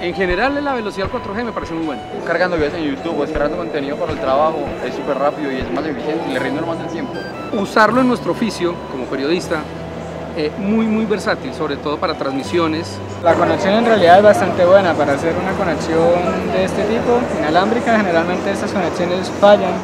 En general la velocidad del 4G me parece muy buena. Cargando videos en YouTube o descargando contenido para el trabajo es súper rápido y es más eficiente y le rinde más el tiempo. Usarlo en nuestro oficio como periodista, muy versátil, sobre todo para transmisiones. La conexión en realidad es bastante buena para hacer una conexión de este tipo, inalámbrica. Generalmente estas conexiones fallan.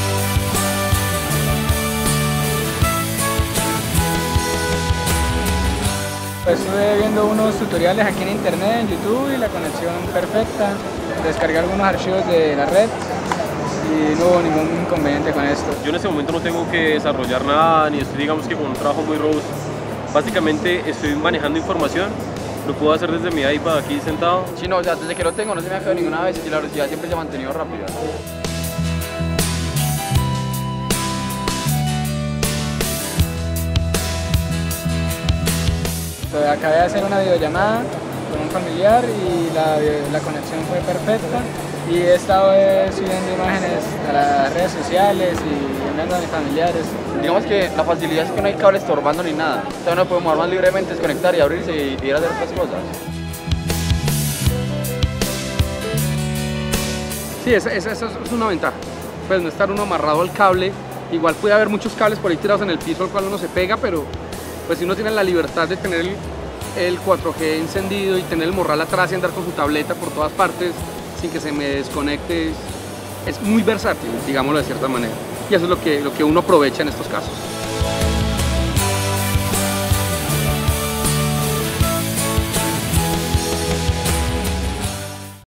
Pues estuve viendo unos tutoriales aquí en internet, en YouTube, y la conexión perfecta. Descargué algunos archivos de la red y no hubo ningún inconveniente con esto. Yo en este momento no tengo que desarrollar nada, ni estoy, digamos que con un trabajo muy robusto. Básicamente estoy manejando información, lo puedo hacer desde mi iPad aquí sentado. Sí, no, o sea, desde que lo tengo no se me ha caído ninguna vez y la velocidad siempre se ha mantenido rápida. Acabé de hacer una videollamada con un familiar y la conexión fue perfecta, y he estado subiendo imágenes a las redes sociales y enviando a mis familiares. Digamos que la facilidad es que no hay cable estorbando ni nada. O sea, uno puede mover más libremente, desconectar y abrirse y ir a hacer otras cosas. Sí, esa es una ventaja. Pues no estar uno amarrado al cable. Igual puede haber muchos cables por ahí tirados en el piso al cual uno se pega, pero pues si uno tiene la libertad de tener el 4G encendido y tener el morral atrás y andar con su tableta por todas partes sin que se me desconecte, es muy versátil, digámoslo de cierta manera. Y eso es lo que uno aprovecha en estos casos.